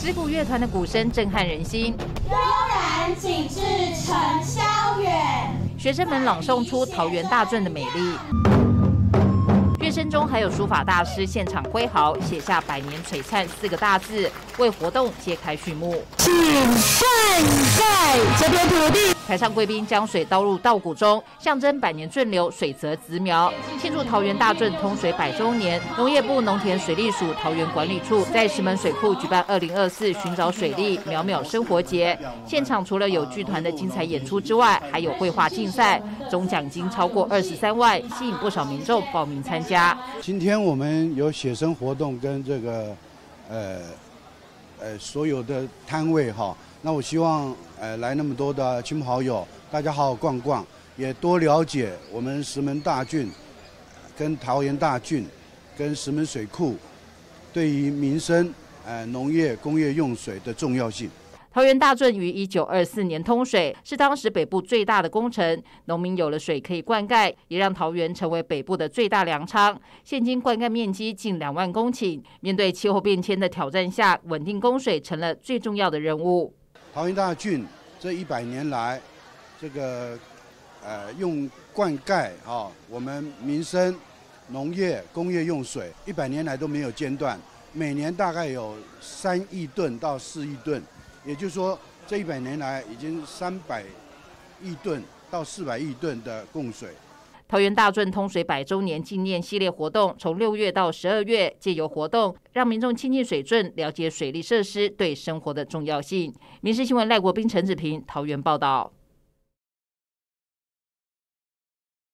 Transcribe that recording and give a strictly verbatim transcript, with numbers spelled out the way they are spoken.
石鼓乐团的鼓声震撼人心， 悠然景致尘萧远。 学生们朗诵出桃园大圳的美丽。乐声中还有书法大师现场挥毫，写下“百年璀璨”四个大字，为活动揭开序幕。 请灌溉这片土地。 台上贵宾将水倒入稻谷中，象征百年顺流，水泽直苗。庆祝桃园大圳通水百周年，农业部农田水利署桃园管理处在石门水库举办二零二四寻找水利苗苗生活节。现场除了有剧团的精彩演出之外，还有绘画竞赛，总奖金超过二十三万，吸引不少民众报名参加。 今天我们有写生活动跟这个，呃，呃所有的摊位哈。那我希望，呃，来那么多的亲朋好友，大家好好逛逛，也多了解我们石门大圳、跟桃园大圳、跟石门水库对于民生、呃农业、工业用水的重要性。 桃园大圳于一九二四年通水，是当时北部最大的工程，农民有了水可以灌溉，也让桃园成为北部的最大粮仓。现今灌溉面积近两万公顷，面对气候变迁的挑战下，稳定供水成了最重要的任务。 桃园大圳这一百年来，这个呃用灌溉啊、哦，我们民生、农业、工业用水一百年来都没有间断，每年大概有三亿吨到四亿吨，也就是说这一百年来已经三百亿吨到四百亿吨的供水。 桃园大圳通水百周年纪念系列活动，从六月到十二月，借由活动让民众亲近水圳，了解水利设施对生活的重要性。民视新闻赖国斌、陈子平桃园报道。